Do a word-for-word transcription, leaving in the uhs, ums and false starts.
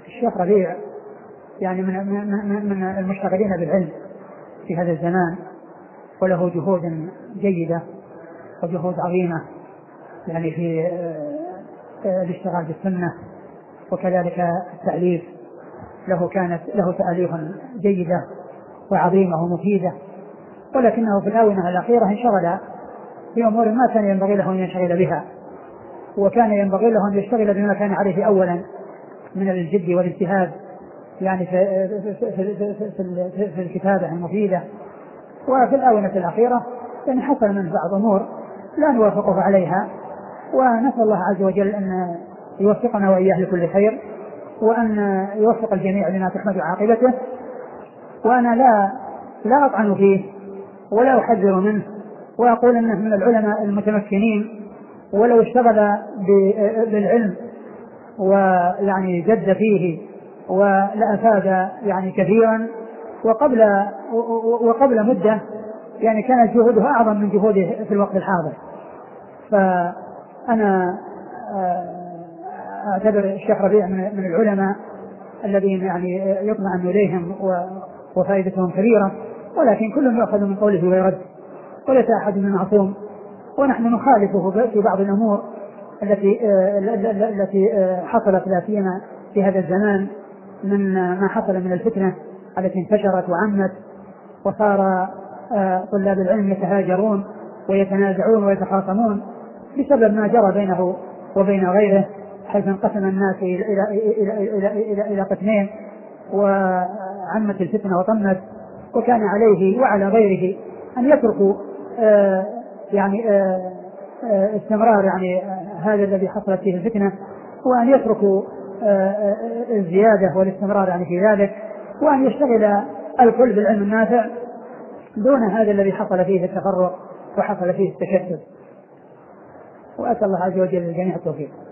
الشيخ ربيع يعني من, من, من المشتغلين بالعلم في هذا الزمان، وله جهود جيدة وجهود عظيمة يعني في الاشتغال بالسنة، وكذلك التأليف، له كانت له تأليف جيدة وعظيمة ومفيدة، ولكنه في الآونة الأخيرة انشغل في أمور ما كان ينبغي له أن ينشغل بها، وكان ينبغي له أن يشتغل بما كان عليه أولا من الجد والاجتهاد يعني في, في, في, في, في, في الكتابة المفيدة. وفي الآونة الأخيرة يعني حصل منه بعض أمور لا نوافقه عليها، ونسأل الله عز وجل أن يوفقنا وإياه لكل خير، وأن يوفق الجميع لما تحمد عاقبته. وأنا لا لا أطعن فيه ولا أحذر منه، وأقول أنه من العلماء المتمكنين، ولو اشتغل بالعلم ويعني جد فيه ولأفاد يعني كثيرا، وقبل وقبل مدة يعني كانت جهوده أعظم من جهوده في الوقت الحاضر. فأنا أعتبر الشيخ ربيع من العلماء الذين يعني يطمئن إليهم وفائدتهم كبيرة، ولكن كل يأخذ من قوله ويرد، وليس أحد من معصوم، ونحن نخالفه في بعض الأمور التي التي حصلت لا سيما في هذا الزمان من ما حصل من الفتنة التي انتشرت وعمت، وصار طلاب العلم يتهاجرون ويتنازعون ويتخاصمون بسبب ما جرى بينه وبين غيره، حيث انقسم الناس إلى إلى إلى إلى إلى قسمين، وعمت الفتنة وطمت. وكان عليه وعلى غيره أن يتركوا آه يعني آه آه استمرار يعني آه هذا الذي حصلت فيه الفتنة، وأن يتركوا آه الزيادة والاستمرار يعني في ذلك، وأن يشتغل الكل بالعلم النافع دون هذا الذي حصل فيه التفرق وحصل فيه التشتت. وأسأل الله عز وجل للجميع التوفيق.